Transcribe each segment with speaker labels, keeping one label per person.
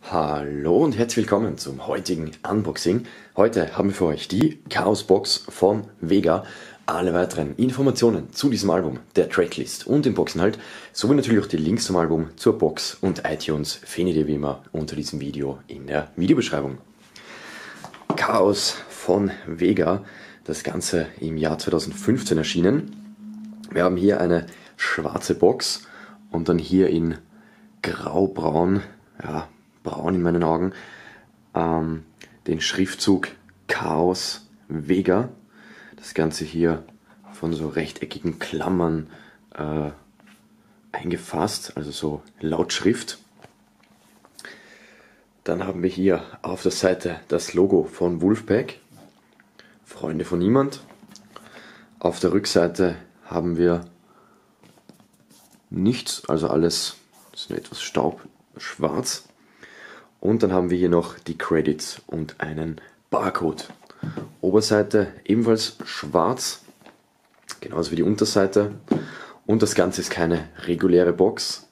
Speaker 1: Hallo und herzlich willkommen zum heutigen Unboxing. Heute haben wir für euch die Chaos Box von Vega. Alle weiteren Informationen zu diesem Album, der Tracklist und dem Boxinhalt, sowie natürlich auch die Links zum Album, zur Box und iTunes findet ihr wie immer unter diesem Video in der Videobeschreibung. Chaos von Vega, das Ganze im Jahr 2015 erschienen. Wir haben hier eine schwarze Box und dann hier in graubraun, ja, braun in meinen Augen, den Schriftzug Chaos Vega. Das Ganze hier von so rechteckigen Klammern eingefasst, also so Lautschrift. Dann haben wir hier auf der Seite das Logo von Wolfpack, Freunde von Niemand. Auf der Rückseite haben wir nichts, also alles ist nur etwas staubschwarz. Und dann haben wir hier noch die Credits und einen Barcode. Oberseite ebenfalls schwarz, genauso wie die Unterseite. Und das Ganze ist keine reguläre Box,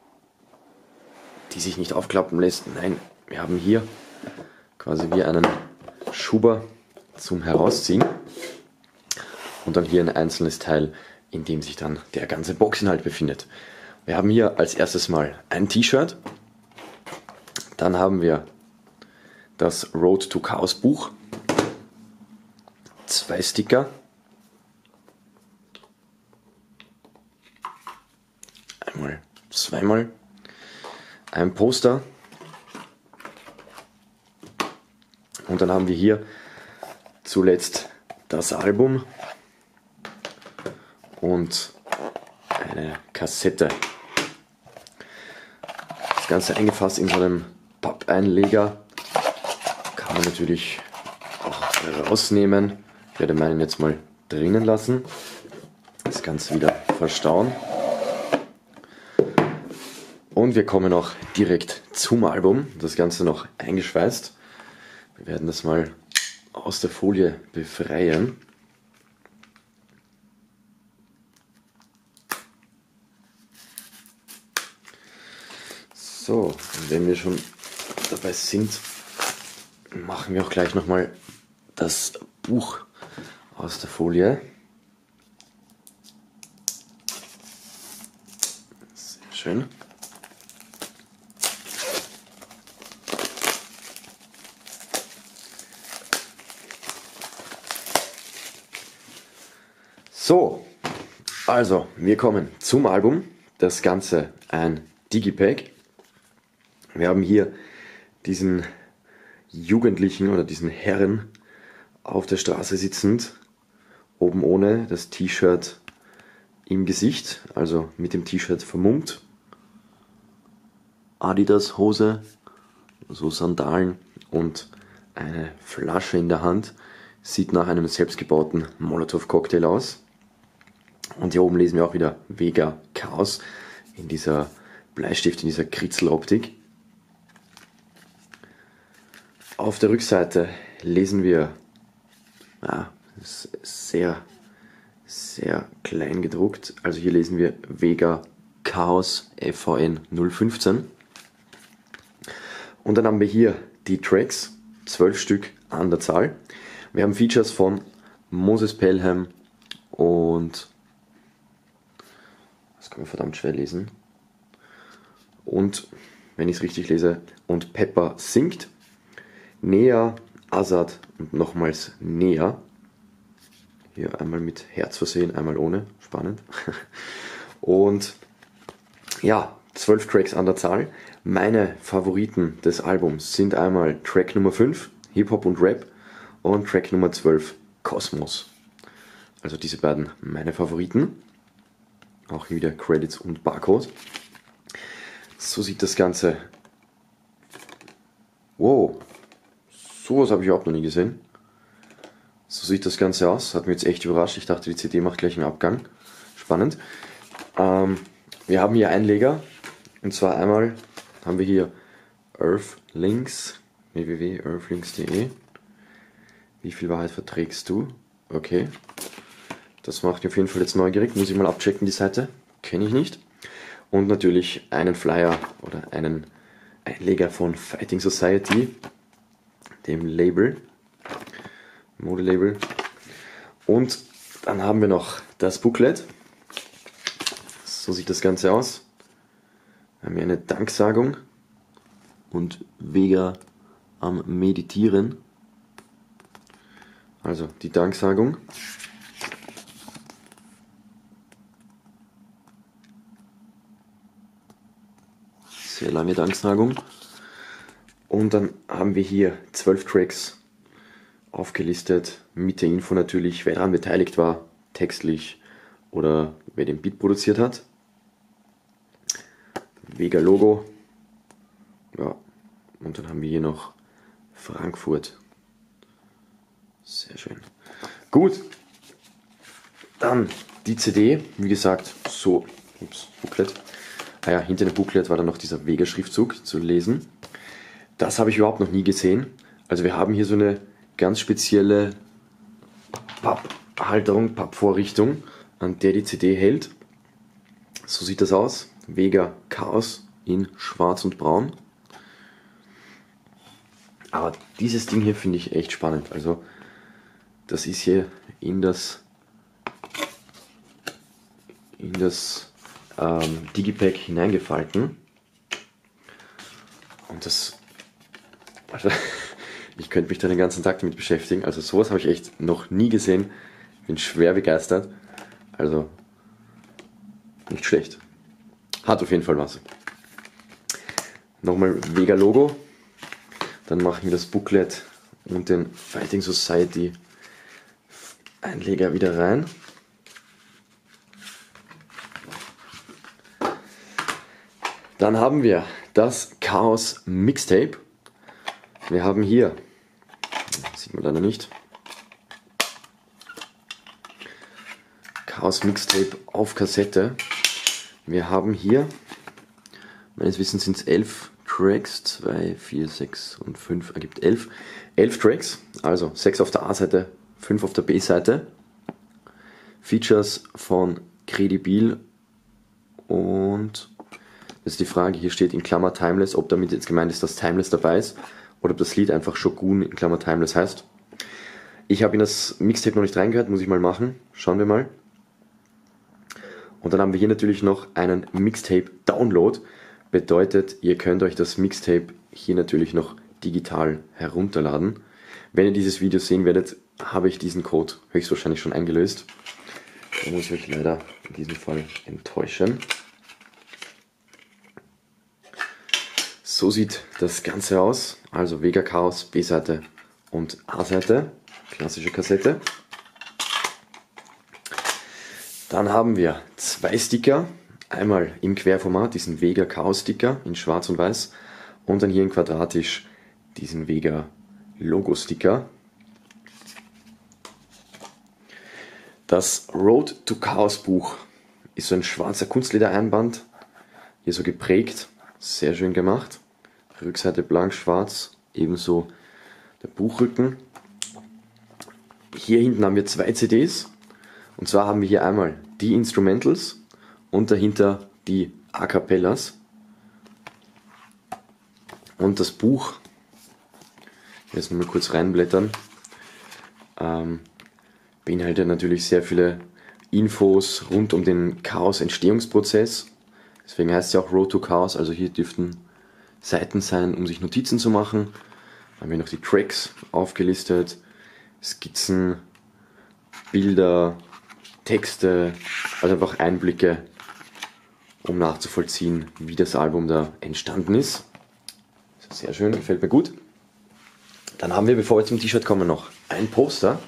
Speaker 1: die sich nicht aufklappen lässt. Nein, wir haben hier quasi wie einen Schuber zum Herausziehen. Und dann hier ein einzelnes Teil, in dem sich dann der ganze Boxinhalt befindet. Wir haben hier als erstes mal ein T-Shirt. Dann haben wir das Road to Chaos Buch. 2 Sticker. Einmal, zweimal. Ein Poster. Und dann haben wir hier zuletzt das Album und eine Kassette. Das Ganze eingefasst in so einem Pappeinleger. Kann man natürlich auch rausnehmen. Ich werde meinen jetzt mal drinnen lassen. Das Ganze wieder verstauen. Und wir kommen auch direkt zum Album. Das Ganze noch eingeschweißt. Wir werden das mal aus der Folie befreien. So, und wenn wir schon dabei sind, machen wir auch gleich nochmal das Buch aus der Folie. Sehr schön. So, also wir kommen zum Album. Das Ganze ein Digipack. Wir haben hier diesen Jugendlichen oder diesen Herren auf der Straße sitzend, oben ohne, das T-Shirt im Gesicht, also mit dem T-Shirt vermummt. Adidas Hose, so Sandalen und eine Flasche in der Hand. Sieht nach einem selbstgebauten Molotow-Cocktail aus. Und hier oben lesen wir auch wieder Vega Chaos in dieser Bleistift, in dieser Kritzeloptik. Auf der Rückseite lesen wir, sehr klein gedruckt, also hier lesen wir Vega Chaos FVN 015. Und dann haben wir hier die Tracks, 12 Stück an der Zahl. Wir haben Features von Moses Pelham und, das kann man verdammt schwer lesen, und, wenn ich es richtig lese, und Pepper singt. Nea, Azad und nochmals Nea. Hier einmal mit Herz versehen, einmal ohne. Spannend. Und ja, 12 Tracks an der Zahl. Meine Favoriten des Albums sind einmal Track Nummer 5, Hip-Hop und Rap, und Track Nummer 12, Kosmos. Also diese beiden meine Favoriten. Auch hier wieder Credits und Barcode. So sieht das Ganze. Wow. Sowas habe ich überhaupt noch nie gesehen. So sieht das Ganze aus. Hat mich jetzt echt überrascht. Ich dachte, die CD macht gleich einen Abgang. Spannend. Wir haben hier Einleger. Und zwar einmal haben wir hier Earthlinks, www.earthlinks.de. Wie viel Wahrheit verträgst du? Okay. Das macht mich auf jeden Fall jetzt neugierig. Muss ich mal abchecken, die Seite. Kenne ich nicht. Und natürlich einen Flyer oder Einleger von Fighting Society, dem Label, Modelabel. Und dann haben wir noch das Booklet. So sieht das Ganze aus. Wir haben hier eine Danksagung und Vega am Meditieren. Also die Danksagung. Sehr lange Danksagung. Und dann haben wir hier 12 Tracks aufgelistet, mit der Info natürlich, wer daran beteiligt war, textlich oder wer den Beat produziert hat. Vega Logo. Ja, und dann haben wir hier noch Frankfurt. Sehr schön. Gut, dann die CD, wie gesagt, so, Booklet. Ah ja, hinter dem Booklet war dann noch dieser Vega-Schriftzug zu lesen. Das habe ich überhaupt noch nie gesehen. Also wir haben hier so eine ganz spezielle Papphalterung, Pappvorrichtung, an der die CD hält. So sieht das aus. Vega Chaos in Schwarz und Braun. Aber dieses Ding hier finde ich echt spannend. Also das ist hier in das Digipack hineingefalten. Und das, also, ich könnte mich da den ganzen Tag damit beschäftigen. Also sowas habe ich echt noch nie gesehen. Bin schwer begeistert. Also nicht schlecht. Hat auf jeden Fall was. Nochmal Vega Logo. Dann machen wir das Booklet und den Fighting Society Einleger wieder rein. Dann haben wir das Chaos Mixtape. Wir haben hier, sieht man leider nicht, Chaos Mixtape auf Kassette. Wir haben hier, meines Wissens sind es 11 Tracks, 2, 4, 6 und 5 ergibt 11. 11 Tracks, also 6 auf der A-Seite, 5 auf der B-Seite. Features von Credibil und das ist die Frage, hier steht in Klammer Timeless, ob damit jetzt gemeint ist, dass Timeless dabei ist oder ob das Lied einfach Shogun in Klammer Timeless heißt. Ich habe in das Mixtape noch nicht reingehört, muss ich mal machen. Schauen wir mal. Und dann haben wir hier natürlich noch einen Mixtape-Download. Bedeutet, ihr könnt euch das Mixtape hier natürlich noch digital herunterladen. Wenn ihr dieses Video sehen werdet, habe ich diesen Code höchstwahrscheinlich schon eingelöst. Da muss ich euch leider in diesem Fall enttäuschen. So sieht das Ganze aus. Also Vega Chaos, B-Seite und A-Seite. Klassische Kassette. Dann haben wir 2 Sticker. Einmal im Querformat diesen Vega Chaos Sticker in schwarz und weiß. Und dann hier in quadratisch diesen Vega Logo Sticker. Das Road to Chaos Buch ist so ein schwarzer Kunstledereinband. Hier so geprägt. Sehr schön gemacht. Rückseite blank schwarz. Ebenso der Buchrücken. Hier hinten haben wir 2 CDs. Und zwar haben wir hier einmal die Instrumentals und dahinter die A Cappellas. Und das Buch, jetzt mal kurz reinblättern, beinhaltet natürlich sehr viele Infos rund um den Chaos-Entstehungsprozess. Deswegen heißt es ja auch Road to Chaos, also hier dürften Seiten sein, um sich Notizen zu machen. Dann haben wir noch die Tracks aufgelistet, Skizzen, Bilder, Texte, also einfach Einblicke, um nachzuvollziehen, wie das Album da entstanden ist. Sehr schön, gefällt mir gut. Dann haben wir, bevor wir zum T-Shirt kommen, noch ein Poster.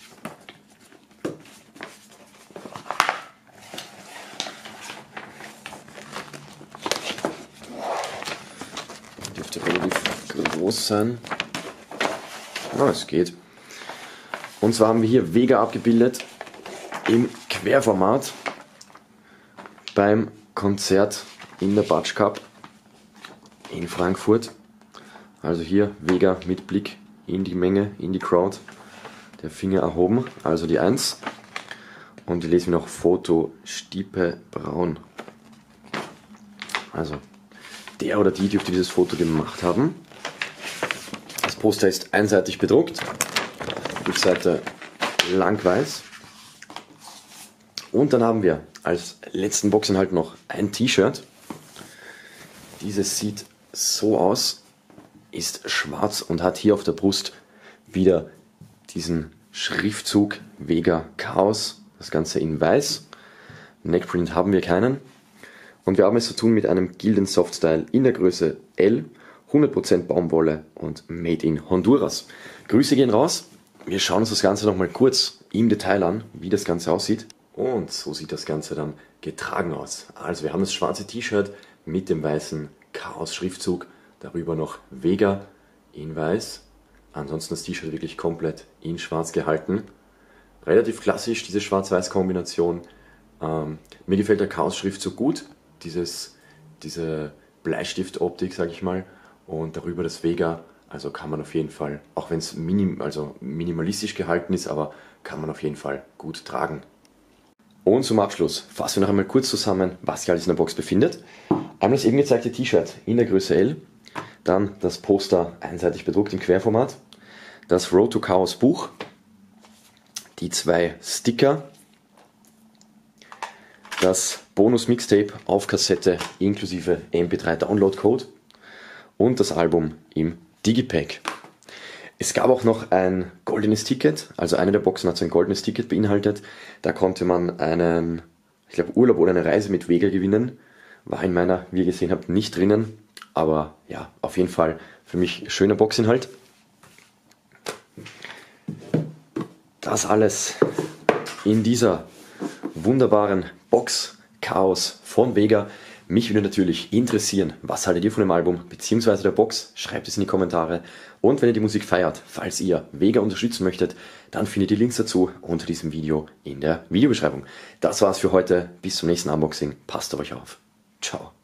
Speaker 1: Dürfte relativ groß sein. Na, es geht. Und zwar haben wir hier Vega abgebildet im Querformat beim Konzert in der Batsch Cup in Frankfurt. Also hier Vega mit Blick in die Menge, in die Crowd. Der Finger erhoben, also die 1. Und wir lesen noch Foto Stipe Braun. Also der oder die dürfte dieses Foto gemacht haben. Das Poster ist einseitig bedruckt, die Rückseite lang weiß. Und dann haben wir als letzten Boxinhalt noch ein T-Shirt. Dieses sieht so aus, ist schwarz und hat hier auf der Brust wieder diesen Schriftzug Vega Chaos, das Ganze in weiß. Neckprint haben wir keinen. Und wir haben es zu tun mit einem Gildan Softstyle in der Größe L, 100% Baumwolle und Made in Honduras. Grüße gehen raus. Wir schauen uns das Ganze nochmal kurz im Detail an, wie das Ganze aussieht. Und so sieht das Ganze dann getragen aus. Also wir haben das schwarze T-Shirt mit dem weißen Chaos-Schriftzug, darüber noch Vega in weiß. Ansonsten das T-Shirt wirklich komplett in schwarz gehalten. Relativ klassisch, diese Schwarz-Weiß-Kombination. Mir gefällt der Chaos-Schriftzug gut, diese Bleistift-Optik, sage ich mal. Und darüber das Vega, also kann man auf jeden Fall, auch wenn es minimalistisch gehalten ist, aber kann man auf jeden Fall gut tragen. Und zum Abschluss fassen wir noch einmal kurz zusammen, was sich alles in der Box befindet. Einmal das eben gezeigte T-Shirt in der Größe L, dann das Poster einseitig bedruckt im Querformat, das Road to Chaos Buch, die 2 Sticker, das Bonus Mixtape auf Kassette inklusive MP3 Download Code und das Album im Digipack. Es gab auch noch ein goldenes Ticket, also eine der Boxen hat so ein goldenes Ticket beinhaltet. Da konnte man einen, ich glaube, Urlaub oder eine Reise mit Vega gewinnen. War in meiner, wie ihr gesehen habt, nicht drinnen. Aber ja, auf jeden Fall für mich schöner Boxinhalt. Das alles in dieser wunderbaren Box Chaos von Vega. Mich würde natürlich interessieren, was haltet ihr von dem Album bzw. der Box? Schreibt es in die Kommentare. Und wenn ihr die Musik feiert, falls ihr Vega unterstützen möchtet, dann findet ihr Links dazu unter diesem Video in der Videobeschreibung. Das war's für heute. Bis zum nächsten Unboxing. Passt auf euch auf. Ciao.